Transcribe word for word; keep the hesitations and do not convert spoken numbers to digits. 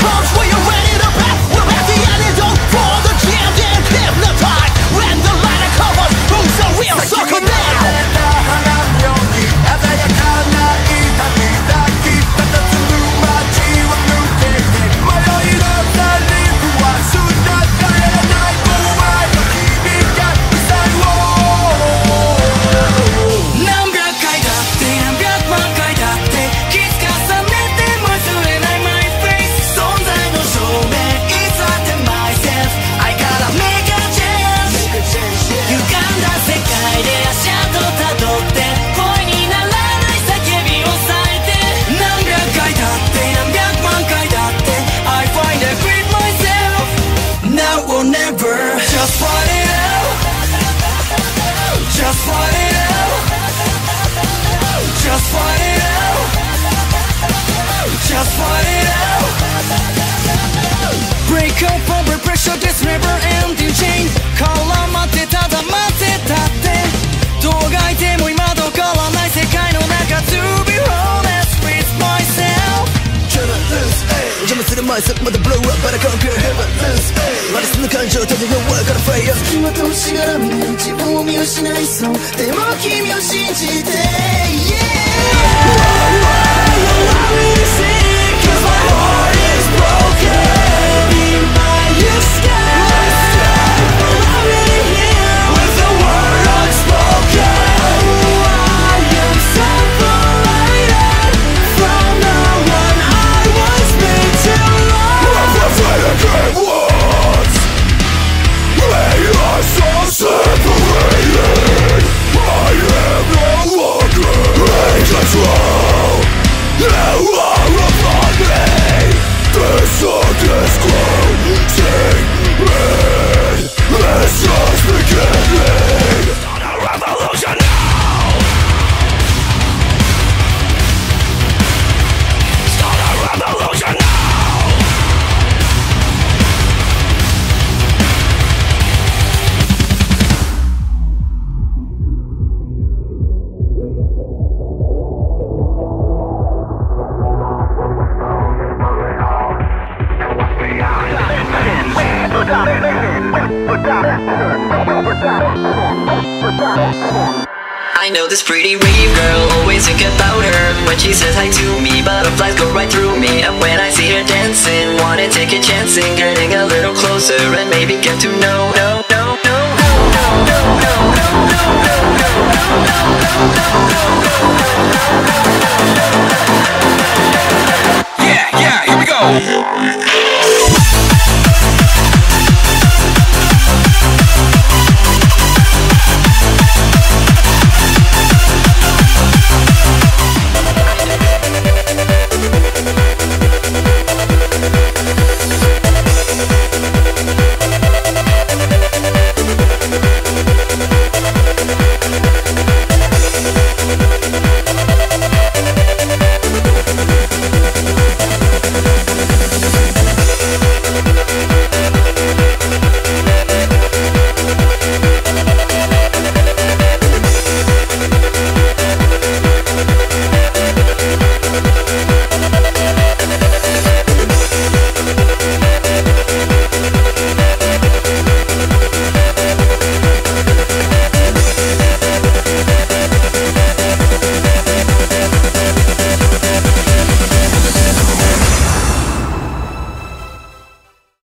comes when you're ready to bet. We're at the antidote for the jammed and hypnotized. When the light covers, who's the real sucker now? Just fight it out. Just fight it out. Just fight it out. Just fight it out. Break up under pressure, this never ending chain. 絡まってただ待ってたってどうがいても今ど変わらない世界の中 To be honest with myself.邪魔する前さまだ blow up but I conquer heavenless まだその感情ただ弱いから fire 付きまとうしがらみ自分を見失いそうでも君を信じて Yeah Allow me to sing cause my heart is broken Be my escape Allow me to hear with the word unspoken I am separated from the one I was made to love I'm afraid I can't once We are so separated I am no longer in control You are upon me This song is closing in It's just beginning Start a revolution now Start a revolution now I know this pretty rave girl, always think about her when she says hi to me, butterflies go right through me. And when I see her dancing, wanna take a chance in getting a little closer and maybe get to know, know